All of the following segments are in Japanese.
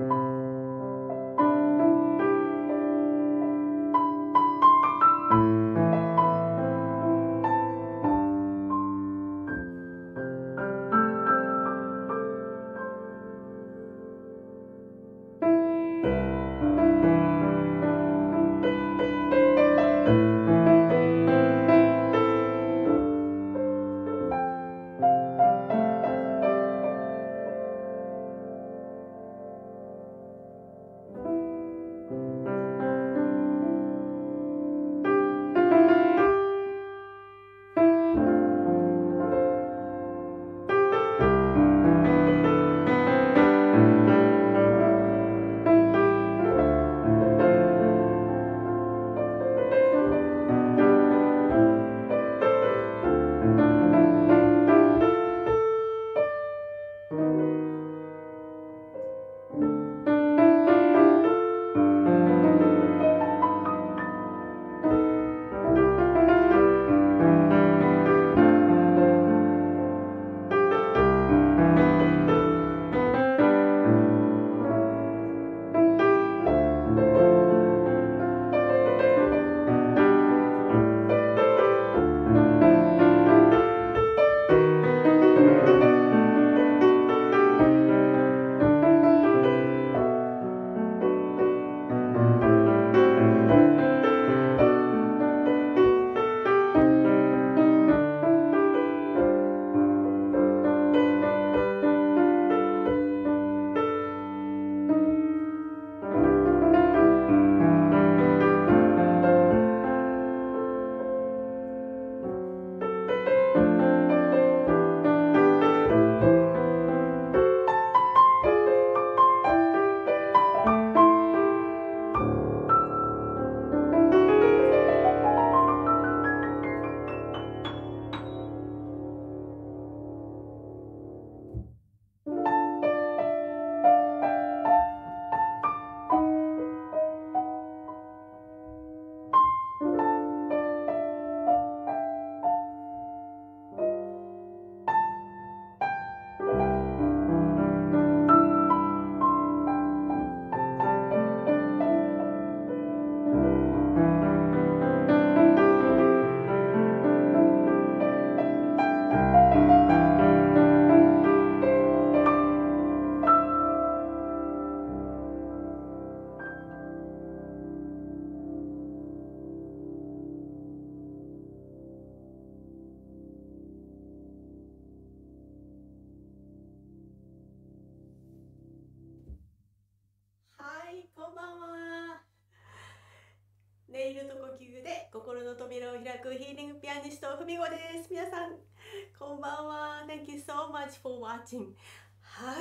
こんばんは。音色と呼吸で心の扉を開くヒーリングピアニストふみごです。皆さんこんばんは。 Thank you so much for watching。 はい、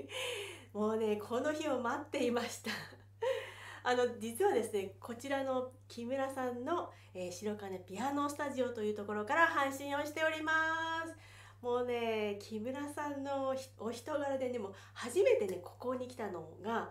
もうねこの日を待っていました。実はですね、こちらの木村さんの、白金ピアノスタジオというところから配信をしております。もうね木村さんのお人柄でね、もう初めてねここに来たのが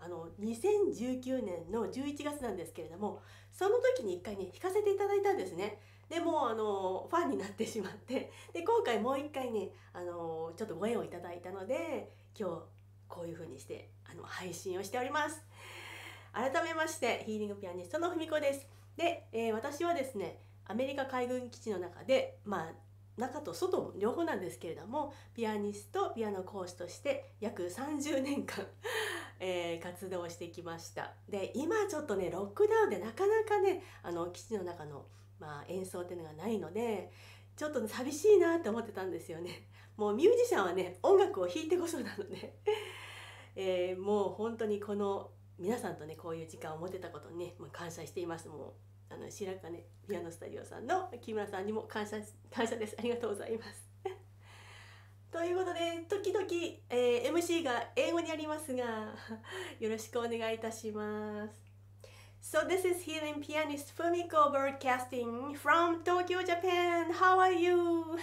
2019年の11月なんですけれども、その時に一回ね弾かせていただいたんですね。でもファンになってしまって、で今回もう一回ねちょっとご縁をいただいたので、今日こういう風にして配信をしております。改めましてヒーリングピアニストのふみこです。で、私はですねアメリカ海軍基地の中で、中と外両方なんですけれども、ピアニストピアノ講師として約30年間、活動してきました。で今ちょっとねロックダウンでなかなかね基地の中の、演奏っていうのがないので、ちょっと、ね、寂しいなって思ってたんですよね。もうミュージシャンはね音楽を弾いてこそなので、もう本当にこの皆さんとねこういう時間を持てたことにね、感謝しています。もう白金ピアノスタジオさんの木村さんにも感謝です。ありがとうございます。ということで時々、MC が英語にありますがよろしくお願いいたします。So this is healing pianist Fumiko broadcasting from Tokyo, Japan. How are you?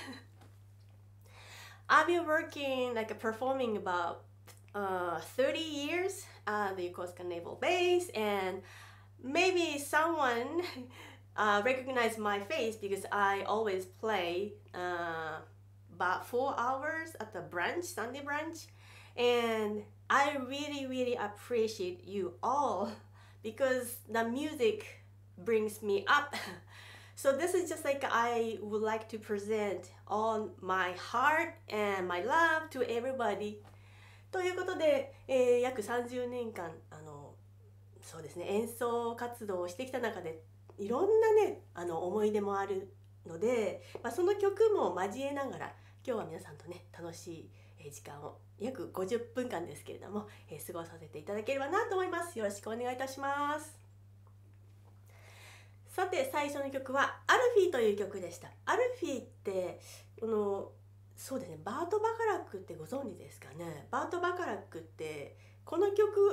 I've been working performing about 30 years at the Yokosuka Naval Base, and maybe someone recognize my face because I always play about 4 hours at the branch, Sunday branch, And I really, really appreciate you all because the music brings me up. So this is just like I would like to present all my heart and my love to everybody. ということで、約30年間そうですね、演奏活動をしてきた中でいろんなね思い出もあるので、その曲も交えながら今日は皆さんとね楽しい時間を約50分間ですけれども、過ごさせていただければなと思います。よろしくお願いいたします。さて最初の曲はアルフィーという曲でした。アルフィーってそうですね、バート・バカラックってご存知ですかね。バート・バカラックってこの曲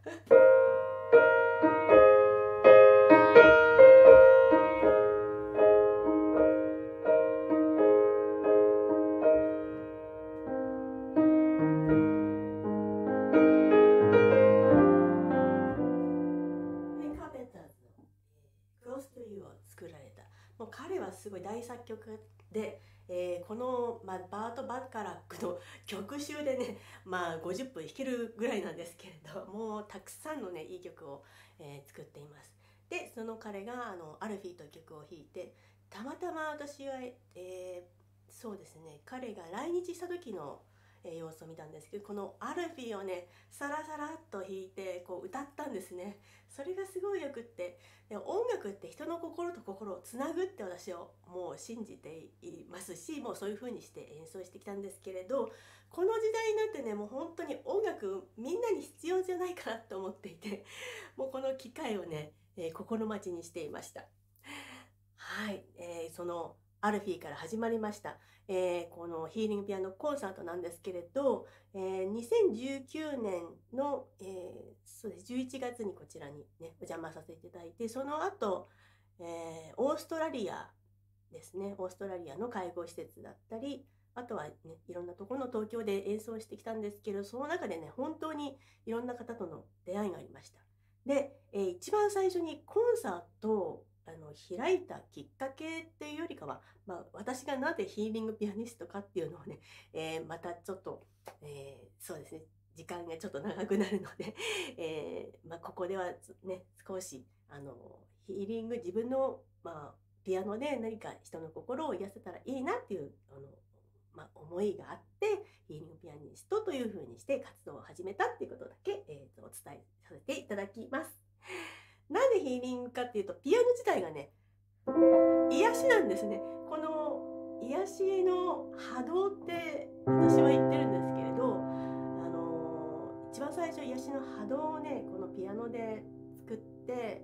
もう彼はすごい大作曲で、この、バート・バカラックの曲集でね、50分弾けるぐらいなんですけれどもうたくさんのねいい曲を、作っています。でその彼がアルフィーという曲を弾いて、たまたま私は、そうですね、彼が来日した時の様子を見たんですけど、このアルフィーをねサラサラっと弾いてこう歌ったんですね。それがすごいよくって、で音楽って人の心と心をつなぐって私はもう信じていますし、もうそういう風にして演奏してきたんですけれど、この時代になってねもう本当に音楽みんなに必要じゃないかなと思っていて、もうこの機会をね、心待ちにしていました。はい、そのアルフィーから始まりました、このヒーリングピアノコンサートなんですけれど、2019年の、そうです11月にこちらにねお邪魔させていただいて、その後、オーストラリアですね、オーストラリアの介護施設だったり、あとはねいろんなところの東京で演奏してきたんですけど、その中でね本当にいろんな方との出会いがありました。で、一番最初にコンサートを開いたきっかけっていうよりかは、私がなぜヒーリングピアニストかっていうのをね、またちょっと、そうですね、時間がちょっと長くなるので、ここではね少しヒーリング自分の、ピアノで何か人の心を癒せたらいいなっていう思いがあってヒーリングピアニストというふうにして活動を始めたっていうことだけ、お伝えさせていただきます。なんでヒーリングかっていうと、ピアノ自体がね癒しなんですね。この癒しの波動って私は言ってるんですけれど、一番最初癒しの波動をねこのピアノで作って、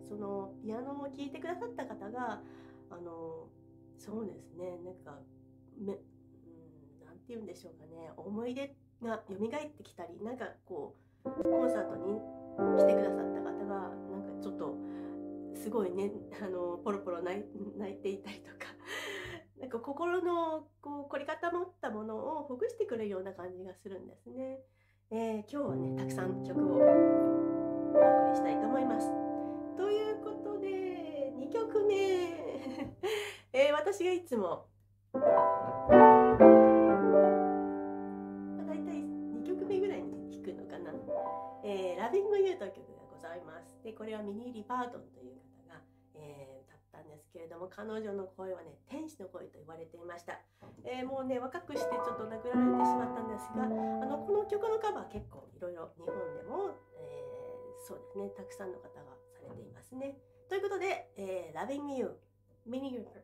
そのピアノを聴いてくださった方がそうですね、なんかなんて言うんでしょうかね、思い出が蘇ってきたり、なんかこうコンサートに来てくださった方がなんかちょっとすごいねポロポロ泣いていたりとかなんか心のこう凝り固まったものをほぐしてくれるような感じがするんですね。今日はねたくさん曲をお送りしたいと思います。ということで2曲目私がいつもだいたい2曲目ぐらいに弾くのかな。ラビングユーという曲がございます。でこれはミニー・リバードンという方が、歌ったんですけれども、彼女の声はね天使の声と言われていました。もうね若くしてちょっと亡くなられてしまったんですが、この曲のカバー結構いろいろ日本でも、そうですねたくさんの方がされていますね。ということで、Loving You ミニー・リバードン。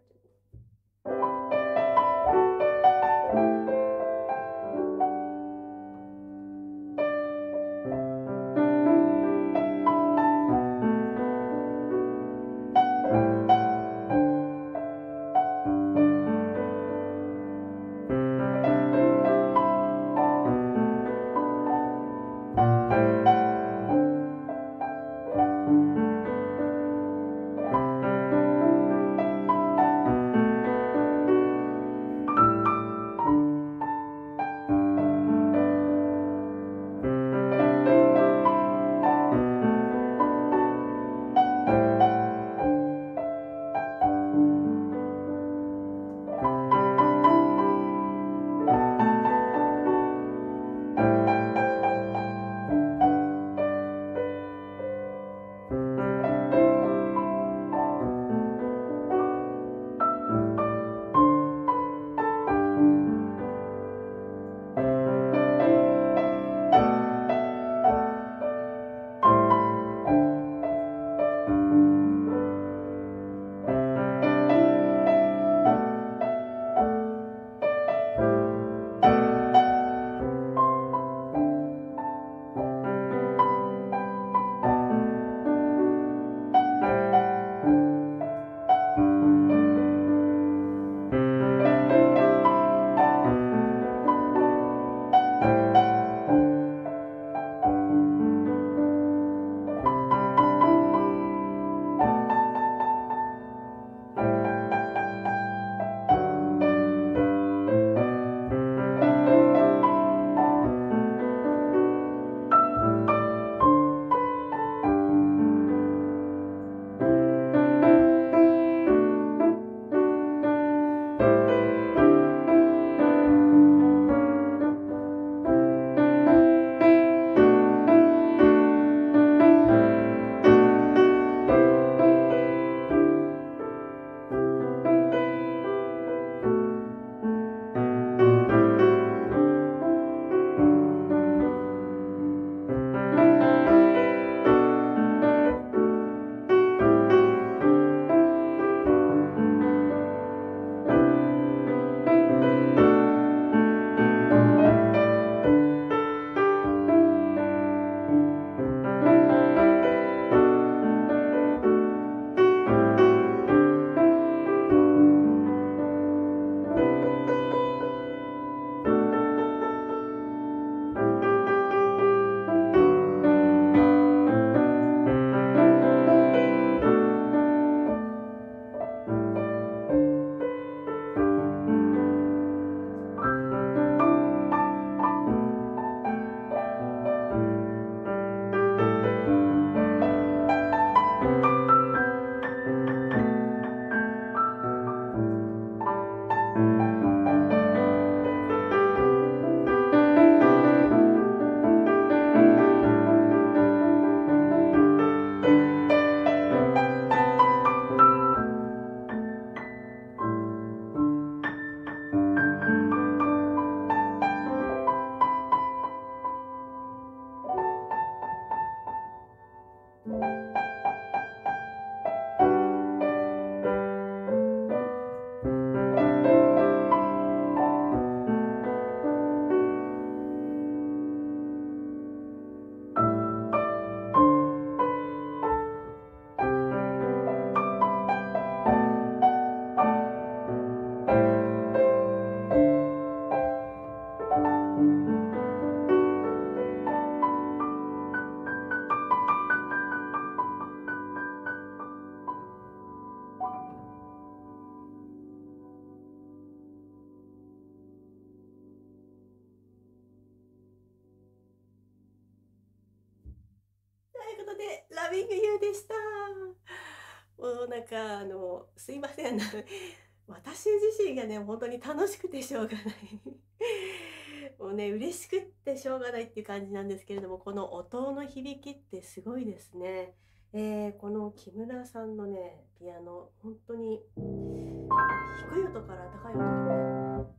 Loving You でした。もうなんかすいません、私自身がね本当に楽しくてしょうがないもうね嬉しくってしょうがないっていう感じなんですけれども、この音の響きってすごいですね。この木村さんのねピアノ、本当に低い音から高い音まで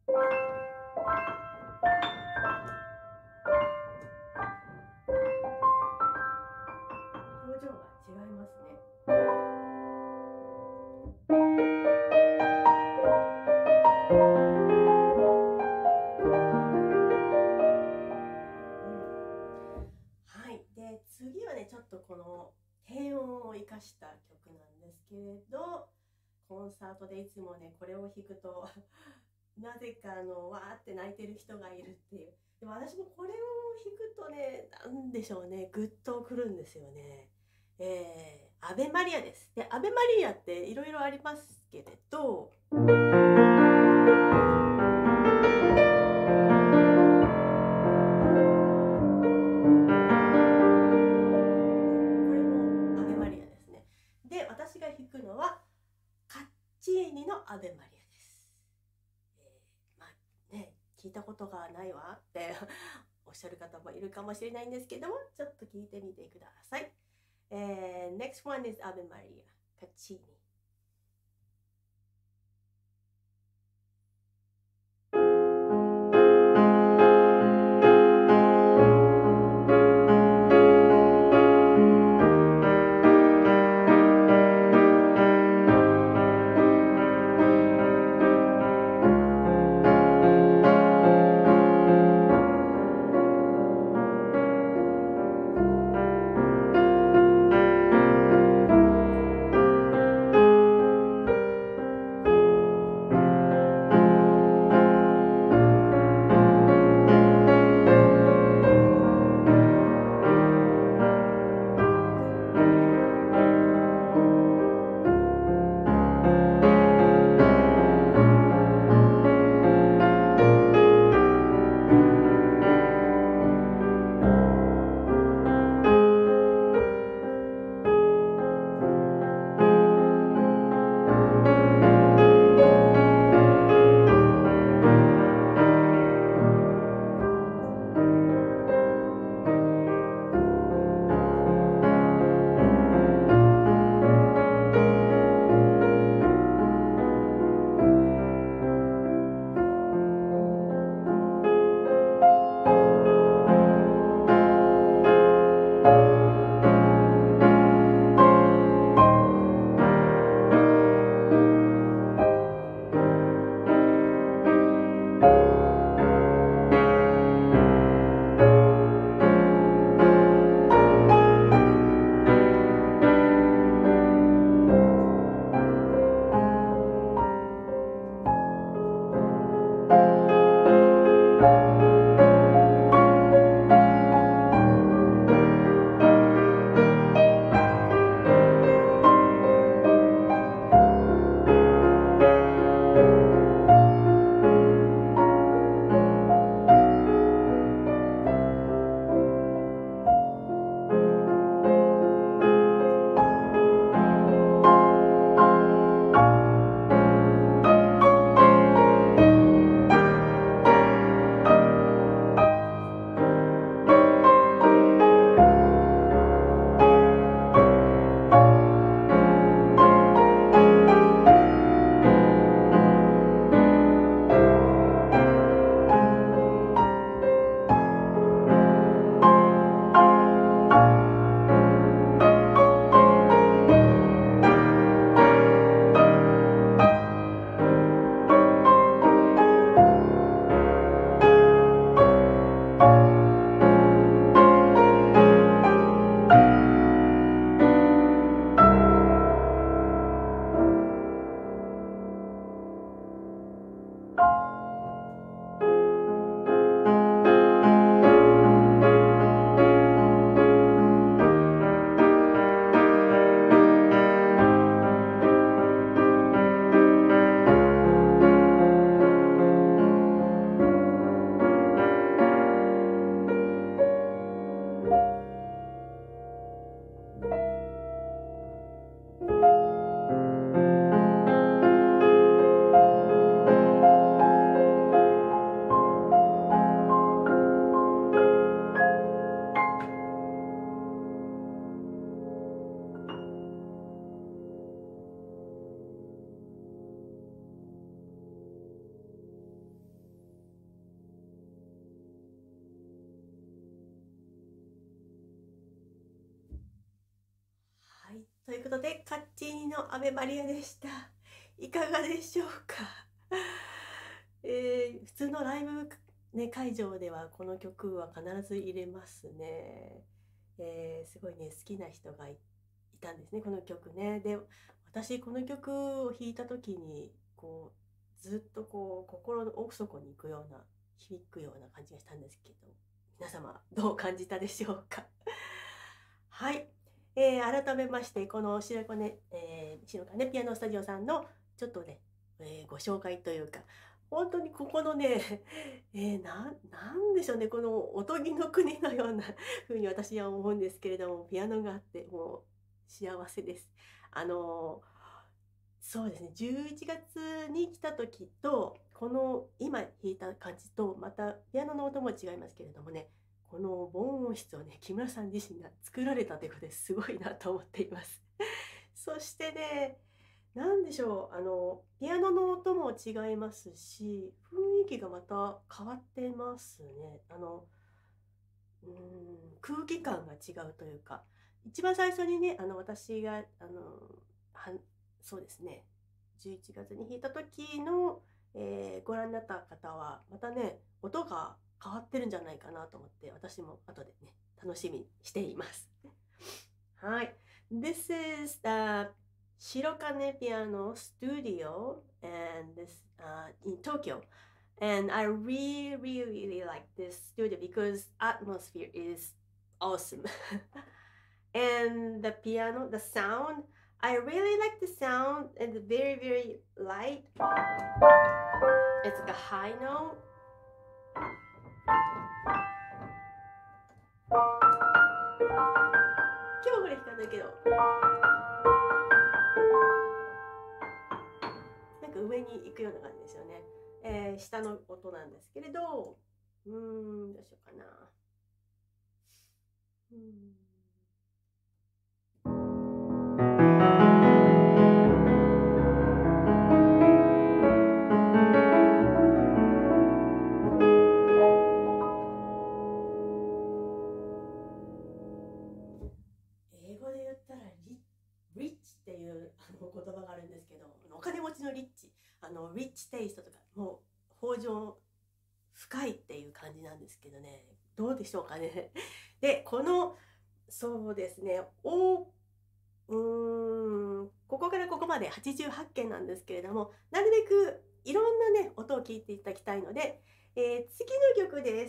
表情が違いますね。はい、で次はねちょっとこの低音を生かした曲なんですけれど、コンサートでいつもねこれを弾くとなぜかわーって泣いてる人がいるっていう。でも私もこれを弾くとね、なんでしょうね、グッとくるんですよね。アベマリアです。でアベマリアっていろいろありますけれど、これもアベマリアですね。で私が弾くのはカッチーニのアベマリアです。まあね、聞いたことがないわっておっしゃる方もいるかもしれないんですけども、ちょっと聞いてみてください。Next one is Ave Maria, Caccini. ということで、カッチーニのアベマリアでした。いかがでしょうか。普通のライブ、ね、会場ではこの曲は必ず入れますね。すごいね、好きな人がいたんですね、この曲ね。で、私この曲を弾いた時にこうずっとこう心の奥底に行くような、響くような感じがしたんですけど、皆様どう感じたでしょうか。はい、改めましてこの白金ピアノスタジオさんのちょっとね、ご紹介というか、本当にここのね、なんでしょうね、このおとぎの国のような風に私は思うんですけれども、ピアノがあってもう幸せです。そうですね、11月に来た時とこの今弾いた感じとまたピアノの音も違いますけれどもね、この防音室をね、木村さん自身が作られたということですごいなと思っています。そしてね、なんでしょう、ピアノの音も違いますし、雰囲気がまた変わってますね。空気感が違うというか、一番最初にね、私がそうですね、11月に弾いた時の、ご覧になった方はまたね、音が変わってるんじゃないかなと思って、私も後でね、楽しみにしています。はい。This is the Shirokane Piano Studio and this in Tokyo. And I really like this studio because atmosphere is awesome. And the piano, the sound, I really like the sound, and very light. It's like a high note.今日これ弾かないけど、なんか上に行くような感じですよね。下の音なんですけれど、どうしようかな。英語で言ったらリッチっていう言葉があるんですけど、お金持ちのリッチ、リッチテイストとか、もう豊穣深いっていう感じなんですけどね、どうでしょうかね。で、そうですね、ここからここまで88件なんですけれども、なるべくいろんなね、音を聞いていただきたいので、次の曲です。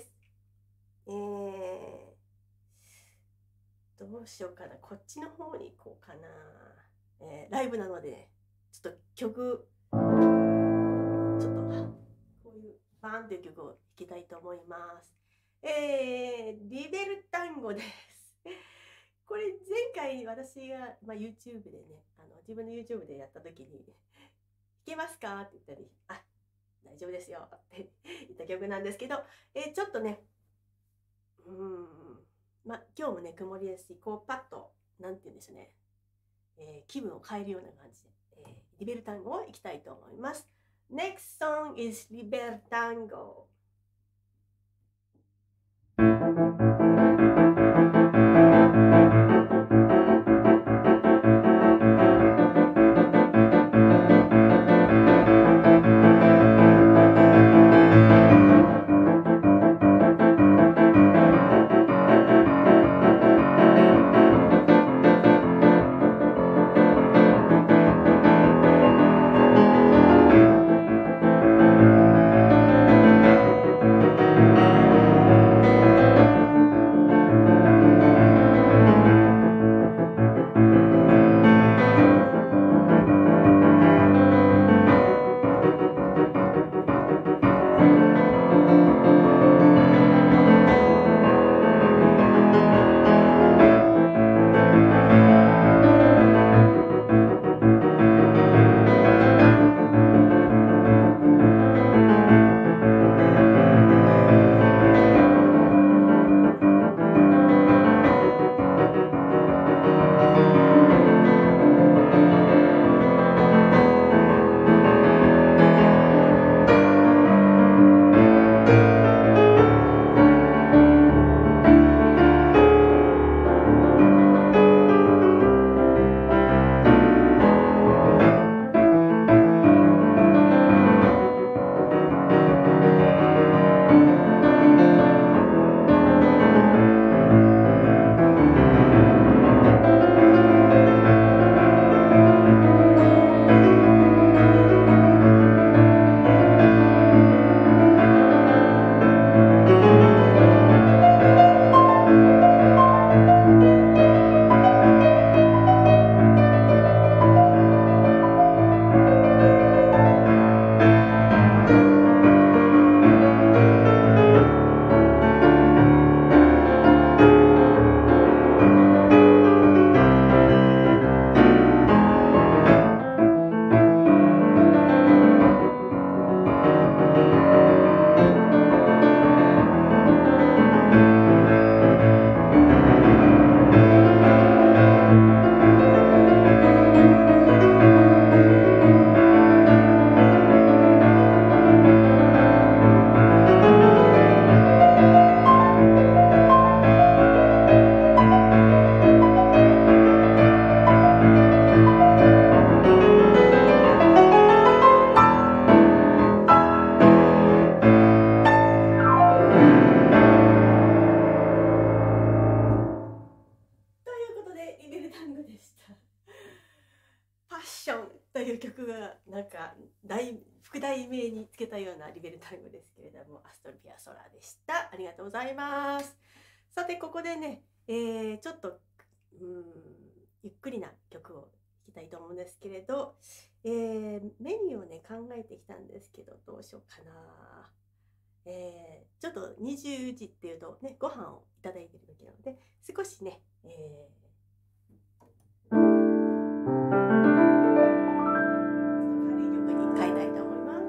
どうしようかな、こっちの方に行こうかな。ライブなので、ね、ちょっと曲、ちょっとこういうバーンという曲を弾きたいと思います。リベルタンゴです。これ前回私が、YouTube でね、自分の YouTube でやった時に「弾けますか?」って言ったり「あ、大丈夫ですよ」って言った曲なんですけど、ちょっとね、今日もね曇りですし、こうパッとなんて言うんでしょうね、気分を変えるような感じで、リベルタンゴをいきたいと思います。Next song is Libertango. 題名につけたようなリベルタンゴですけれども、アストルピアソラでした。ありがとうございます。さてここでね、ちょっとゆっくりな曲を弾きたいと思うんですけれど、メニューをね考えてきたんですけど、どうしようかな。ちょっと20時っていうとね、ご飯をいただいている時なので、少しね、軽い曲に変えたいと思います。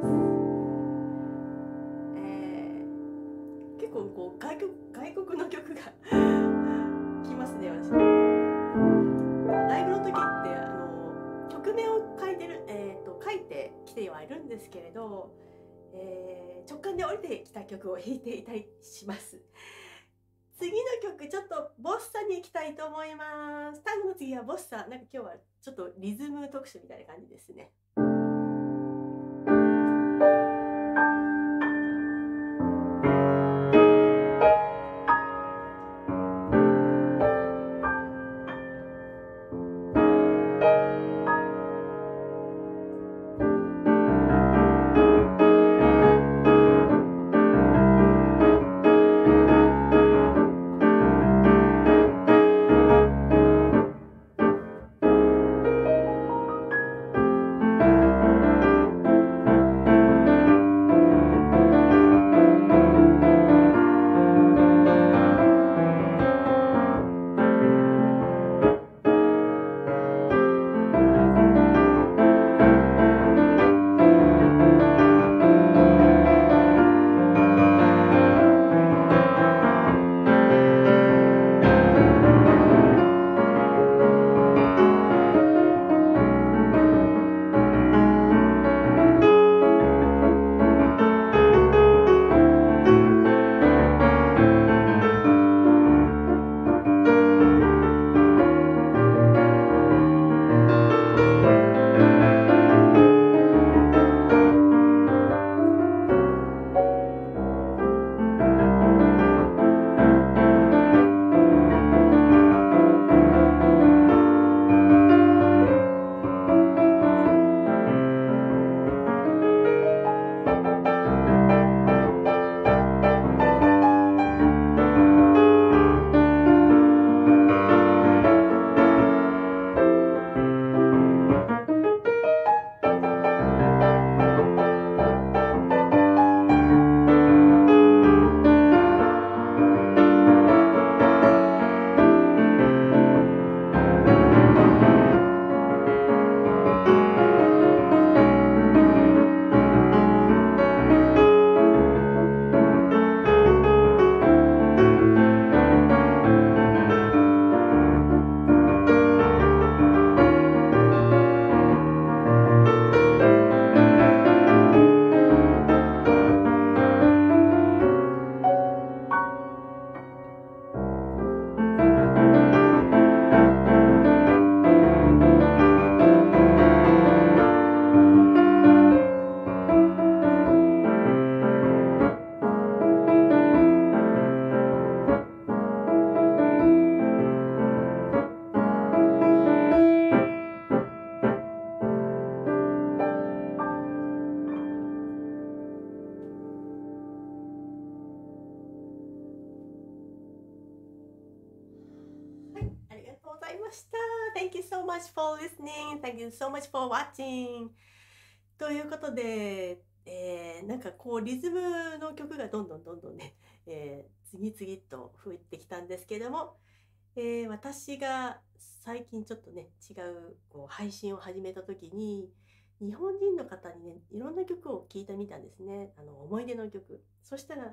結構こう外国の曲が来ますね、私。ライブの時って曲名を書いてきてはいるんですけれど、直感で降りてきた曲を弾いていたりします。次の曲ちょっとボッサに行きたいと思います。タンゴの次はボッサ。なんか今日はちょっとリズム特集みたいな感じですね。Thank you so much for listening. Thank you so much for watching. ということで、なんかこうリズムの曲がどんどんね、次々と増えてきたんですけども、私が最近ちょっとね違うこう配信を始めた時に日本人の方にねいろんな曲を聴いてみたんですね。思い出の曲。そしたら、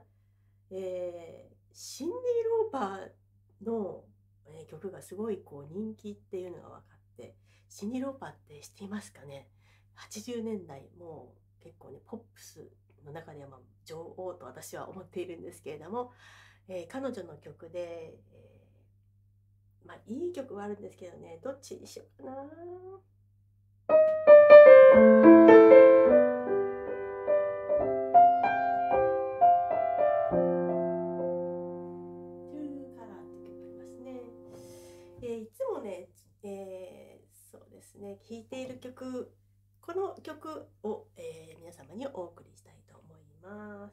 シンディ・ローパーの曲がすごいこう人気っていうのが分かって、シンディ・ローパーって知っていますかね。80年代もう結構ねポップスの中では女王と私は思っているんですけれども、彼女の曲で、いい曲はあるんですけどね、どっちにしようかな。いつもね、そうですね、弾いている曲、この曲を、 皆様にお送りしたいと思います。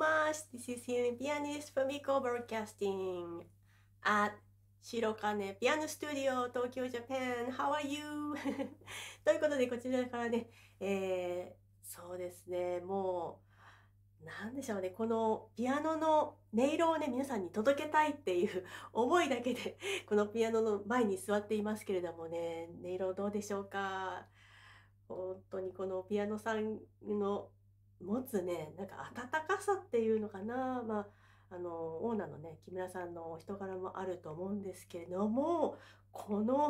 much. This is healing pianist Fumiko broadcasting at 白金ピアノスタジオ東京ジャパン How are you? ということでこちらからね、そうですね、もうなんでしょうね、このピアノの音色をね皆さんに届けたいっていう思いだけでこのピアノの前に座っていますけれどもね、音色どうでしょうか。本当にこのピアノさんの持つね、なんか温かさっていうのかな、オーナーのね木村さんのお人柄もあると思うんですけれども、この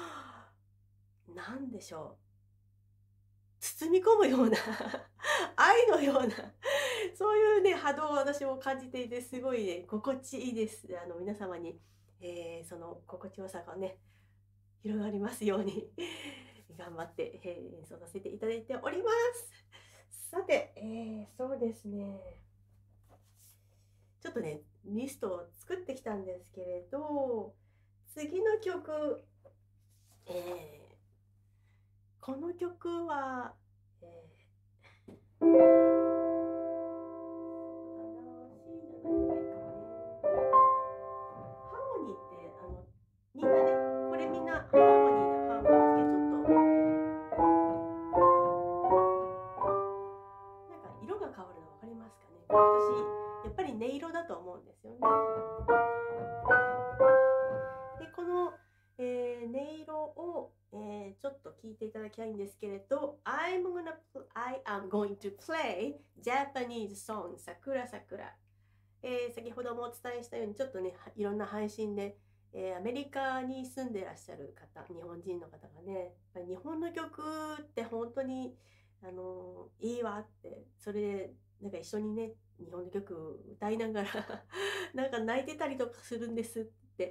なんでしょう、包み込むような愛のようなそういうね波動を私も感じていて、すごいね心地いいです。皆様に、その心地よさがね広がりますように頑張って、演奏させていただいております。さて、そうですね、ちょっとねリストを作ってきたんですけれど、次の曲、この曲は、みんなね、これみんなハーモニーなハーモニーですけど、ちょっとなんか色が変わるの分かりますかね。私やっぱり音色だと思うんですよね。でこの、音色を、ちょっと聞いていただきたいんですけれど、I am going to play Japanese song 桜桜。先ほどもお伝えしたようにちょっとねいろんな配信でアメリカに住んでらっしゃる方、日本人の方がね、やっぱり日本の曲って本当にいいわって、それでなんか一緒にね日本の曲歌いながらなんか泣いてたりとかするんですって。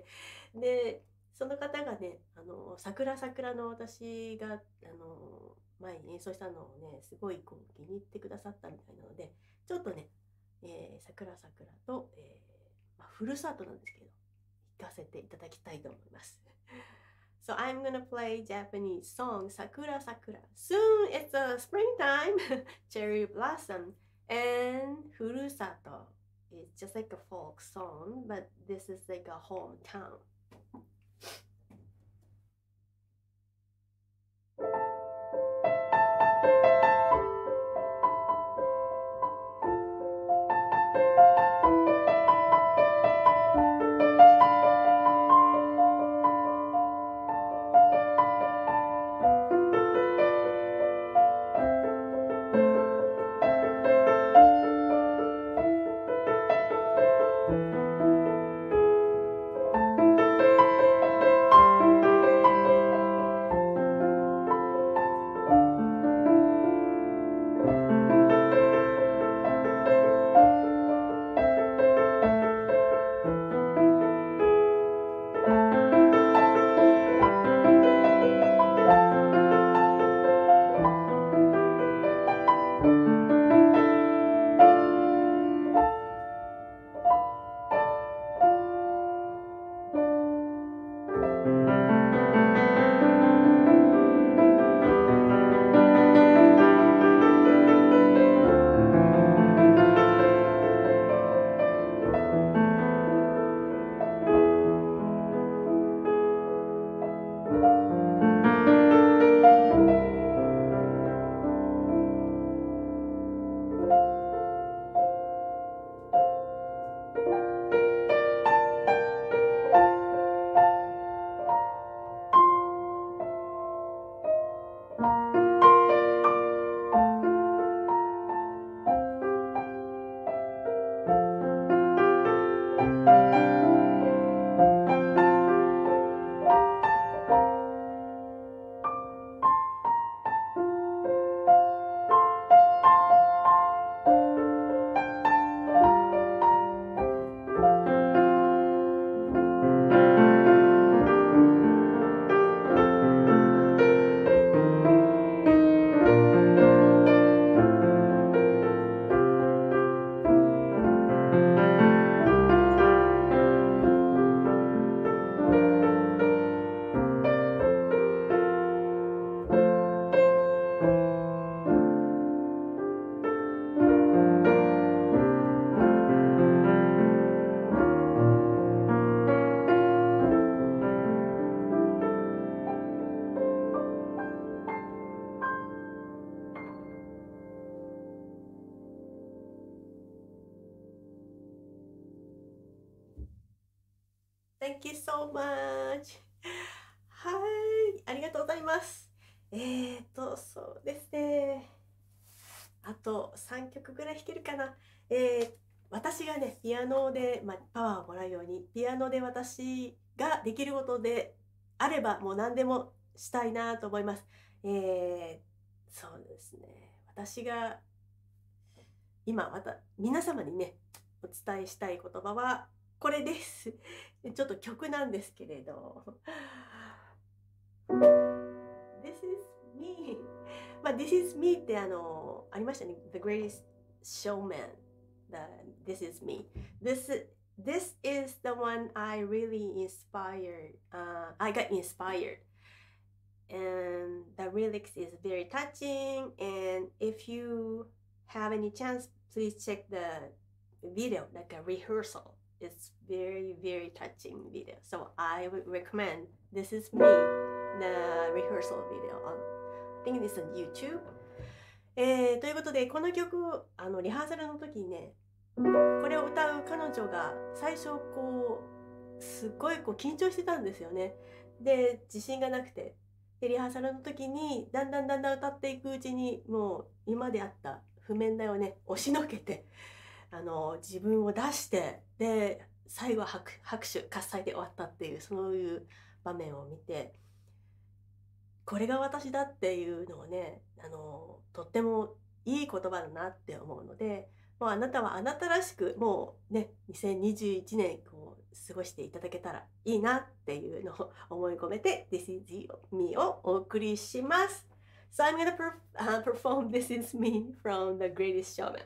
でその方がね桜桜の私が前に演奏したのをねすごいこう気に入ってくださったみたいなので、ちょっとね、桜桜と、ふるさとなんですけど弾かせていただきたいと思います。So I'm gonna play Japanese song Sakura Sakura. Soon it's a springtime, cherry blossom, and Furusato. It's just like a folk song, but this is like a hometown. Thank you so much. はい、ありがとうございます。そうですね。あと3曲ぐらい弾けるかな。私がね、ピアノで、パワーをもらうように、ピアノで私ができることであれば、もう何でもしたいなと思います。そうですね。私が今皆様にね、お伝えしたい言葉はこれです。ちょっと曲なんですけれど。This is me. This is me ってありましたね。The Greatest Showman. This is me. This is the one I really inspired. I got inspired. And the lyrics is very touching. And if you have any chance, please check the video, like a rehearsal. It's very, very touching video. So I would recommend This Is Me, the rehearsal video on, I think it's on YouTube. ということで、この曲、リハーサルの時にね、これを歌う彼女が最初すごい緊張してたんですよね。で、自信がなくて。で、リハーサルの時にだんだん歌っていくうちに、もう今まであった譜面台をね、押しのけて、自分を出して、で、最後は拍手喝采で終わったっていう、そういう場面を見て、これが私だっていうのをね、とってもいい言葉だなって思うので、もうあなたはあなたらしく、もうね、2021年過ごしていただけたらいいなっていうのを思い込めて This is Me をお送りします。So I'm gonna perform This is Me from The Greatest Showman.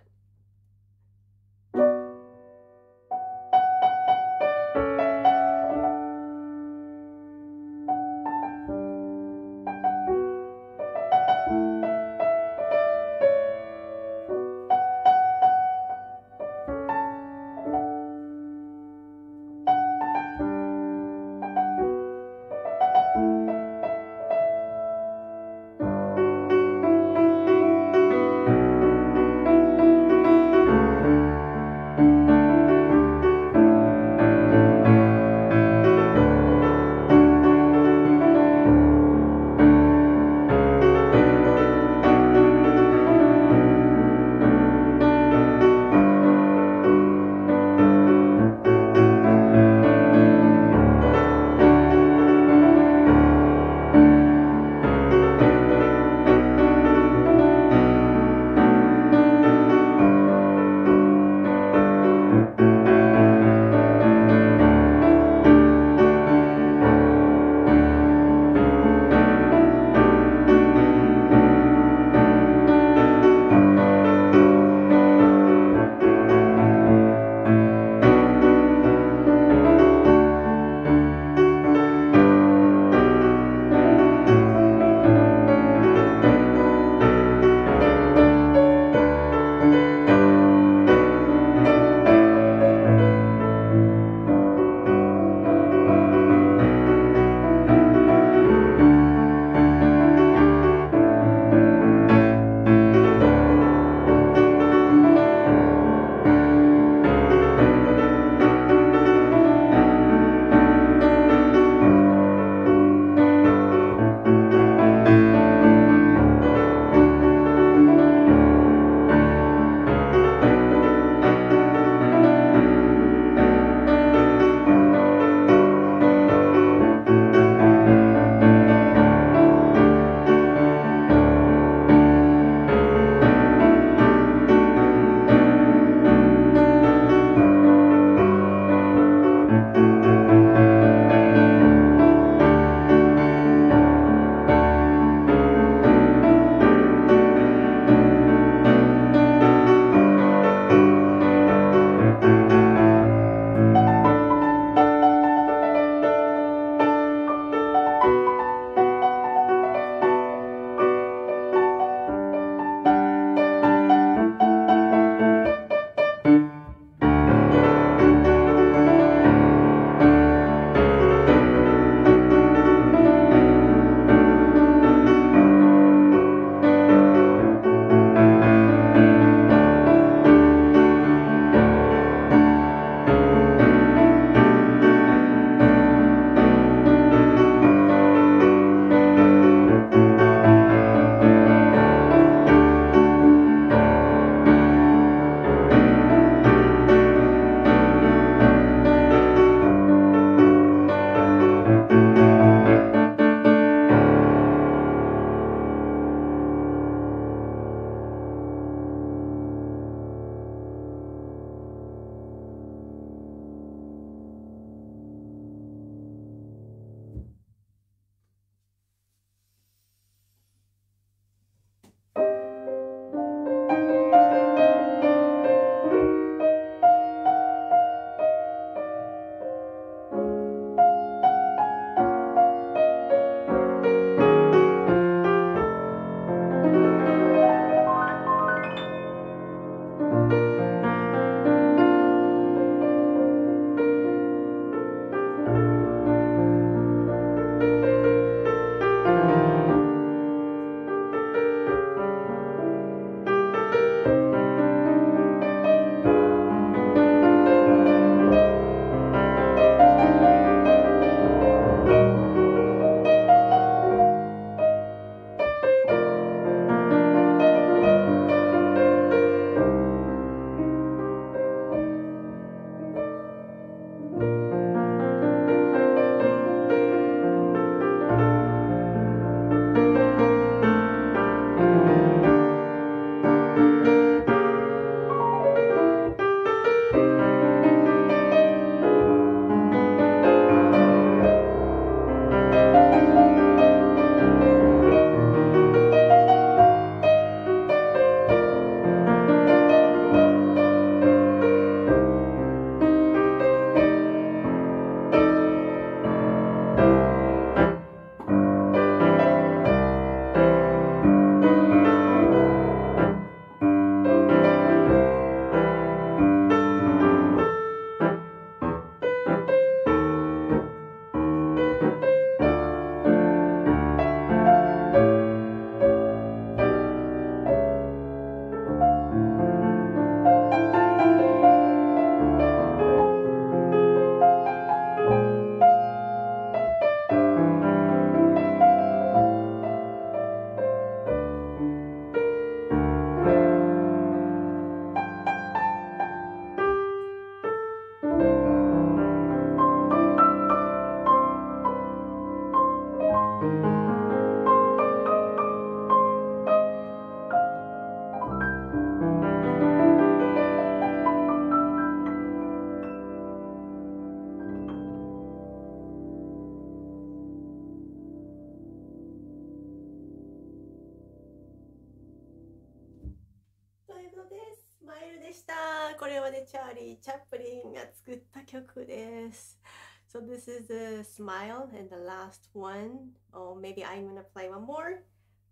でした。これはね、チャーリー・チャップリンが作った曲です。So this is a smile and the last one. Or maybe I'm gonna play one more.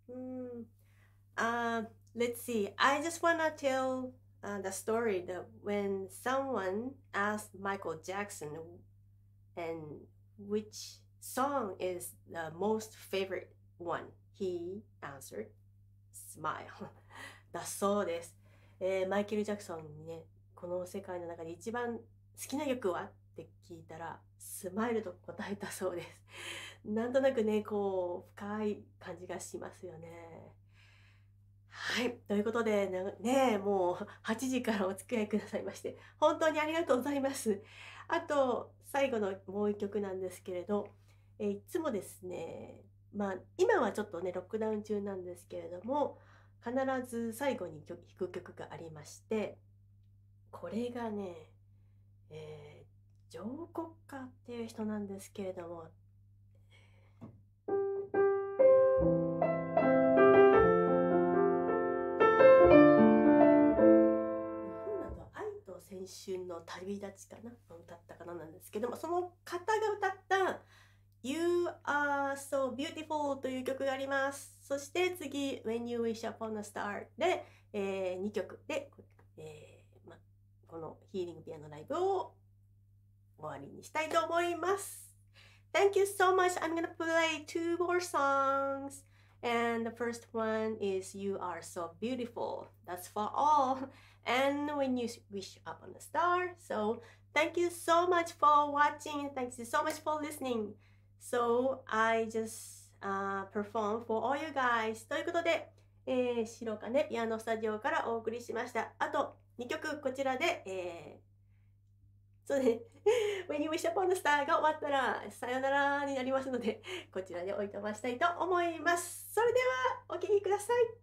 Let's see. I just wanna tell the story that when someone asked Michael Jackson and which song is the most favorite one, he answered, Smile. だそうです。マイケル・ジャクソンにね、この世界の中で一番好きな曲はって聞いたら、スマイルと答えたそうです。なんとなくね、こう、深い感じがしますよね。はい。ということで、ね、もう8時からお付き合いくださいまして、本当にありがとうございます。あと、最後のもう一曲なんですけれど、いつもですね、今はちょっとね、ロックダウン中なんですけれども、必ず最後に弾く曲がありまして、これがね、ジョー・コッカーっていう人なんですけれども、日本だと愛と青春の旅立ちかな、歌ったかななんですけども、その方が歌ったYou Are So Beautiful という曲があります。そして次 When You Wish Upon a Star で、2曲で、このヒーリングピアノライブを終わりにしたいと思います。Thank you so much. I'm gonna play 2 more songs. And the first one is You Are So Beautiful. That's for all. And When You Wish Upon a Star. So thank you so much for watching. Thank you so much for listening.So I just perform for all you guys. ということで、白金ピアノスタジオからお送りしました。あと2曲こちらで、そうね、When You Wish Upon a Star が終わったらさよならになりますので、こちらでおいとましたいと思います。それではお聴きください。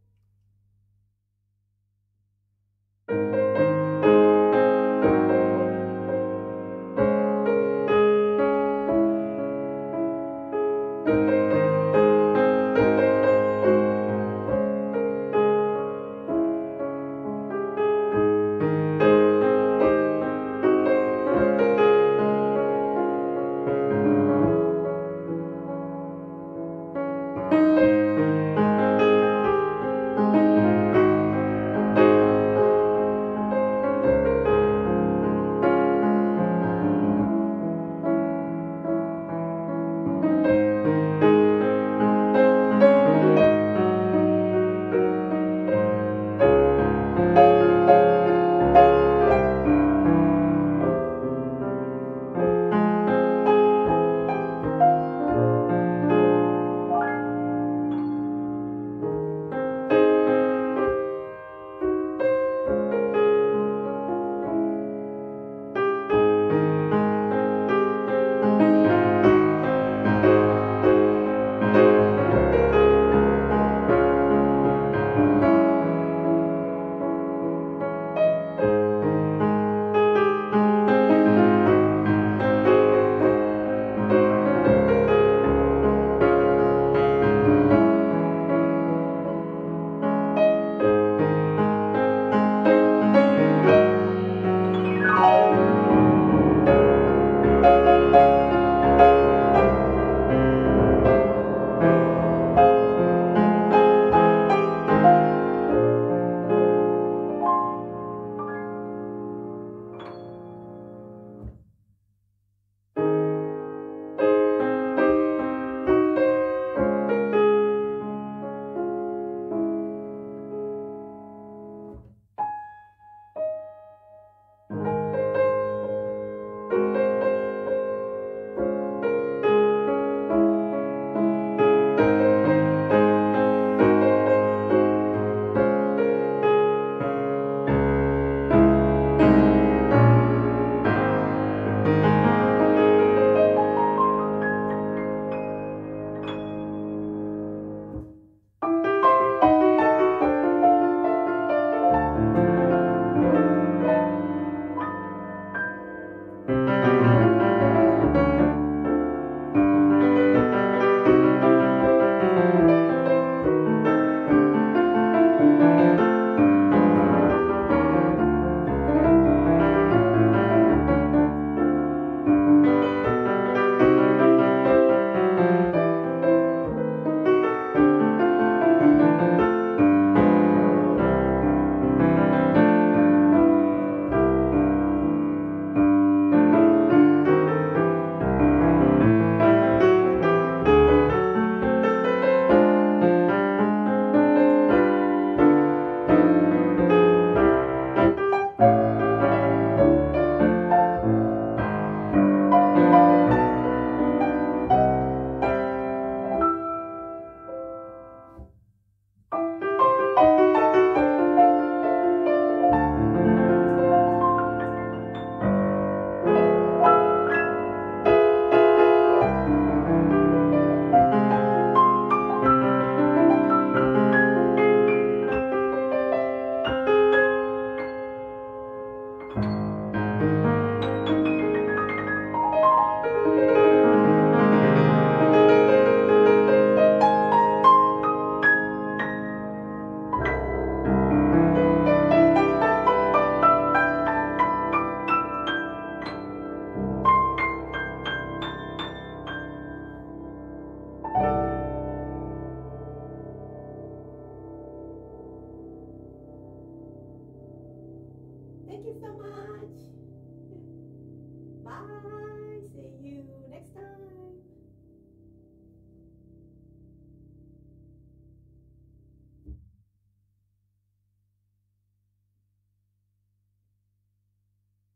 Thank you so much. Bye.